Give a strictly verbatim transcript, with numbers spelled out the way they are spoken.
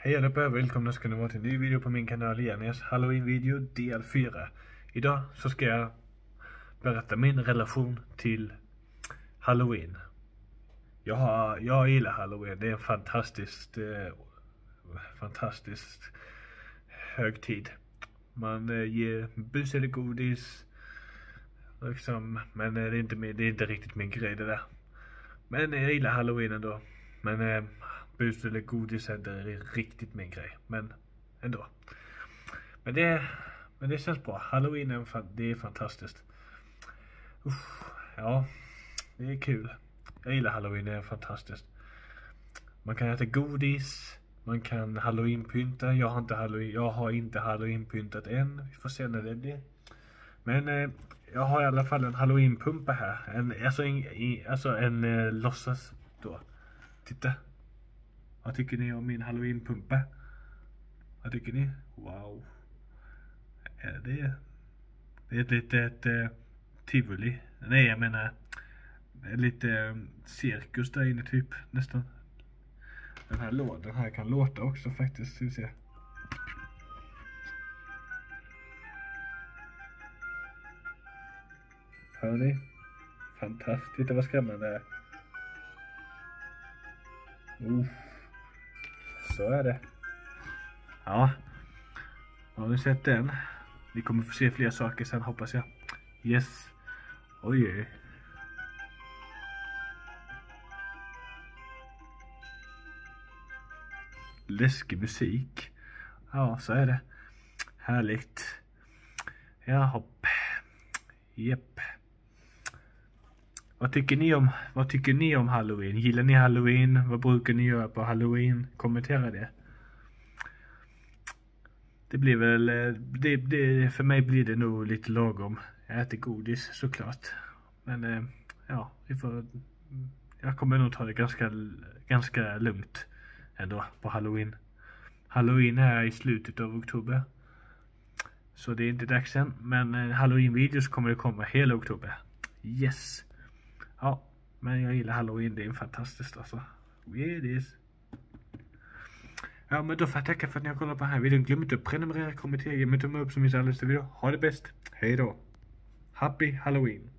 Hej allihopa, välkomna ska ni vara till en ny video på min kanal igen. Halloween-video del fyra. Idag så ska jag berätta min relation till Halloween. Jag, har, jag gillar Halloween, det är en fantastiskt, eh, fantastiskt högtid. Man eh, ger bus eller godis, liksom, men eh, det, är inte, det är inte riktigt min grej det där. Men jag gillar Halloween ändå. Men eh, bus eller godis är inte riktigt min grej. Men ändå. Men det, men det känns bra. Halloween är, det är fantastiskt. Uff, ja, det är kul. Jag gillar Halloween, det är fantastiskt. Man kan äta godis. Man kan Halloween-pynta. Jag har inte Halloween, jag har inte Halloween-pyntat än. Vi får se när det blir. Men eh, jag har i alla fall en Halloween-pumpa här. En, alltså en, alltså en eh, låtsas då. Titta. Vad tycker ni om min Halloween-pumpa? Vad tycker ni? Wow. Är det det är ett litet eh, tivoli. Nej, jag menar lite eh, cirkus där inne typ nästan. Den här lådan här kan låta också faktiskt. Ska vi se. Hör ni? Fantastiskt, det var skrämmande. Uh. Så är det. Ja. Har ni sett den? Ni kommer få se fler saker sen, hoppas jag. Yes. Oj. Läskig musik. Ja, så är det. Härligt. Ja, hopp. Jepp. Vad tycker ni om, vad tycker ni om Halloween? Gillar ni Halloween? Vad brukar ni göra på Halloween? Kommentera det. Det blir väl, det, det, för mig blir det nog lite lagom. Jag äter godis såklart. Men ja, vi får, jag kommer nog ta det ganska, ganska lugnt ändå på Halloween. Halloween är i slutet av oktober. Så det är inte dags än. Men Halloween-videos kommer det komma hela oktober. Yes. Ja, men jag gillar Halloween, det är fantastiskt alltså. It is. Ja, men då får jag tacka för att ni har kollat på den här videon. Glöm inte att prenumerera, kommentera, ge mig tumme upp som visar alldeles till video. Ha det bäst. Hej då. Happy Halloween.